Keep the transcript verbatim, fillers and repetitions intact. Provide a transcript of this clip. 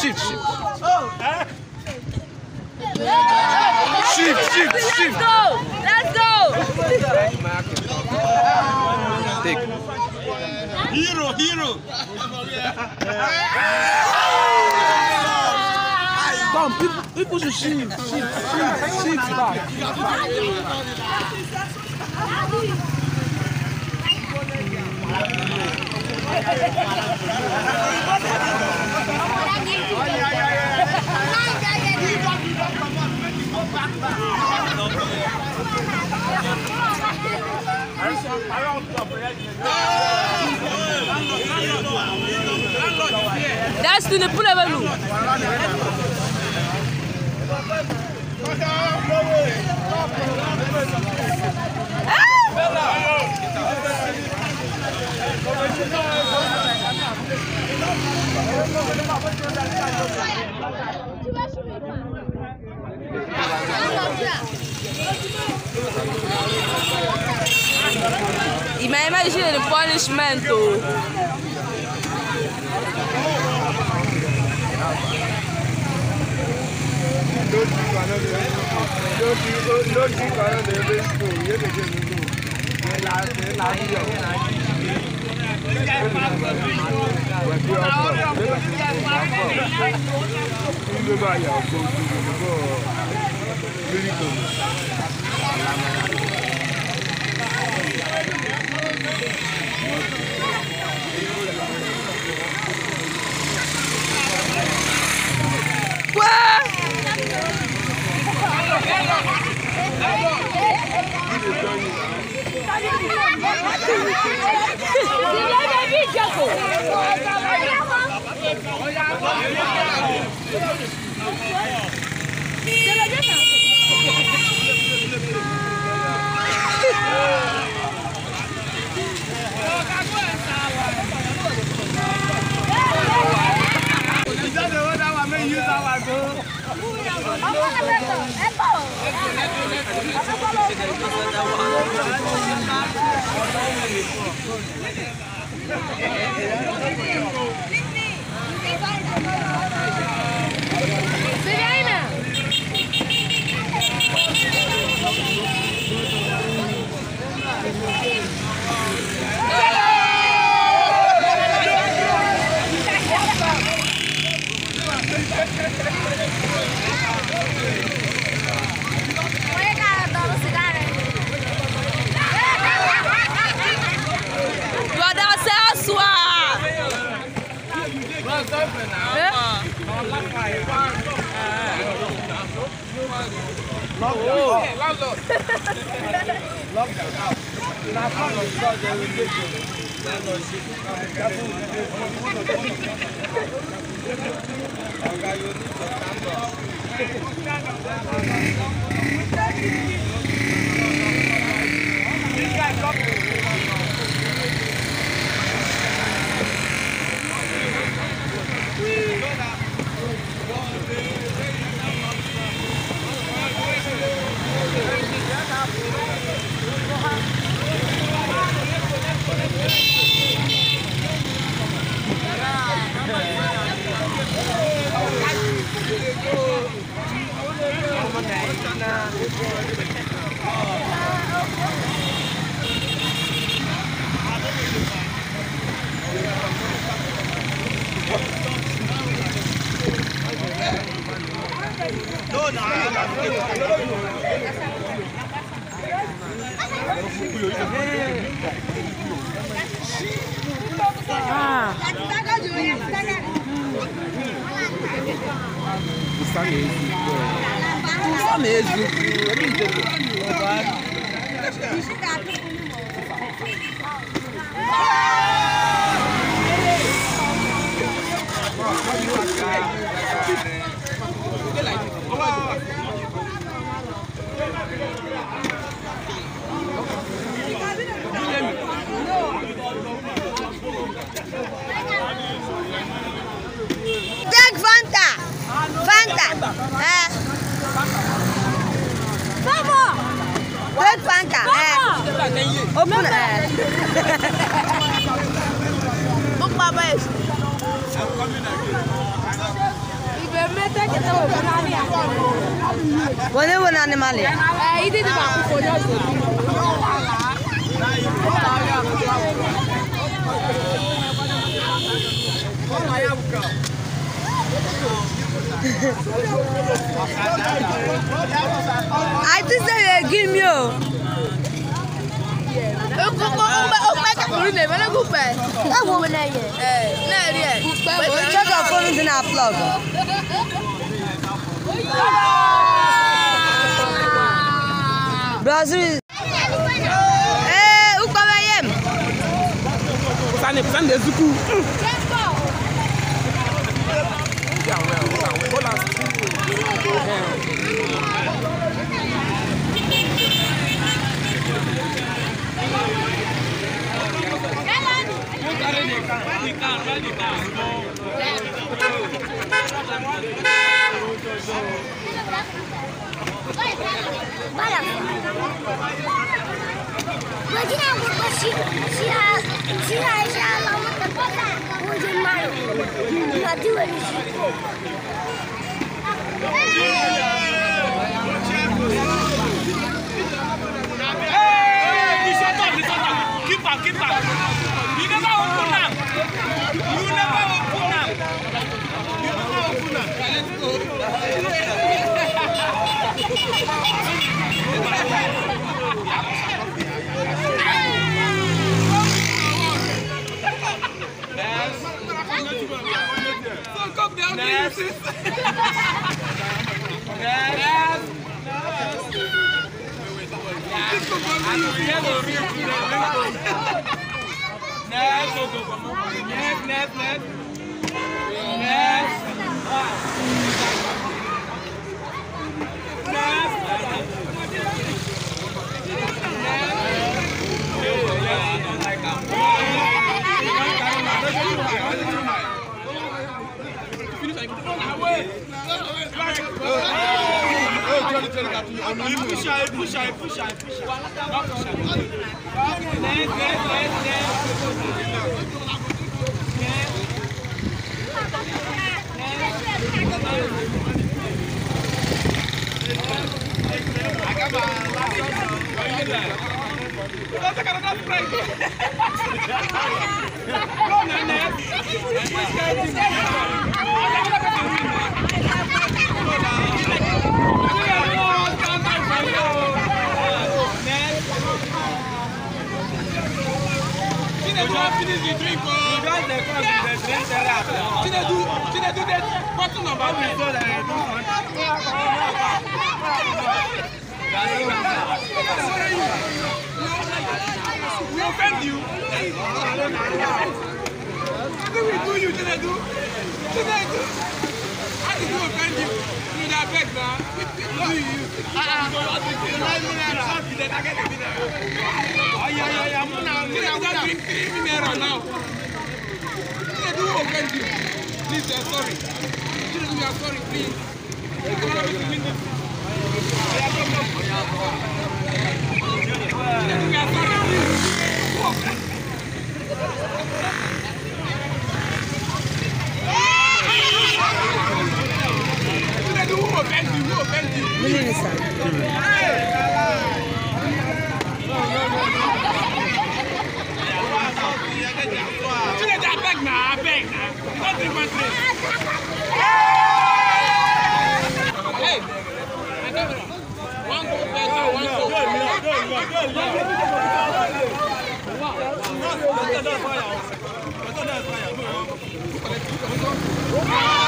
shift, shift. Shift, shift, shift. Let's go! Let's go! Take. Hero, hero. Come, people, people should shift, shift, shift, shift back. That's the pull of a Imagine the punishment though. Take Fanta. Fanta. Eh. Take Fanta. Eh. Open. Eh. When you want animal? Eh, he did it back for us. I just say give me. Check your phone in our plug. Brazil. Eh, où pas yem? Ça n'est pas des zuku. Imagina se se a se a já lá uma coisa hoje mais já deu ele Keep up, keep up. You never open up. You never open up. You never open up. Let's go. So come down there. Next, next, next. Next. Push it, push it, push it, push it. Next, next, next, next. Finish the drink. You guys they come to the drink there. Chinedu, Chinedu, that bottle number one. So that I do. We offend you. What do we do you, Chinedu? Chinedu. How did we offend you? You that beg now. What do you use? Ah, oh yeah, yeah, yeah. I'm now. Chinedu drink three minutes now. Chinedu offend you. Please, we are sorry. Chinedu, we are sorry, please. You cannot have to win this. Chinedu, we are sorry, please. Who offend? Chinedu, who offend you? Who offend you? Chinedu, I beg now, I beg now. Don't drink my drink. Hey, I got it. One go better, one go. Good, good, good, good. Wow.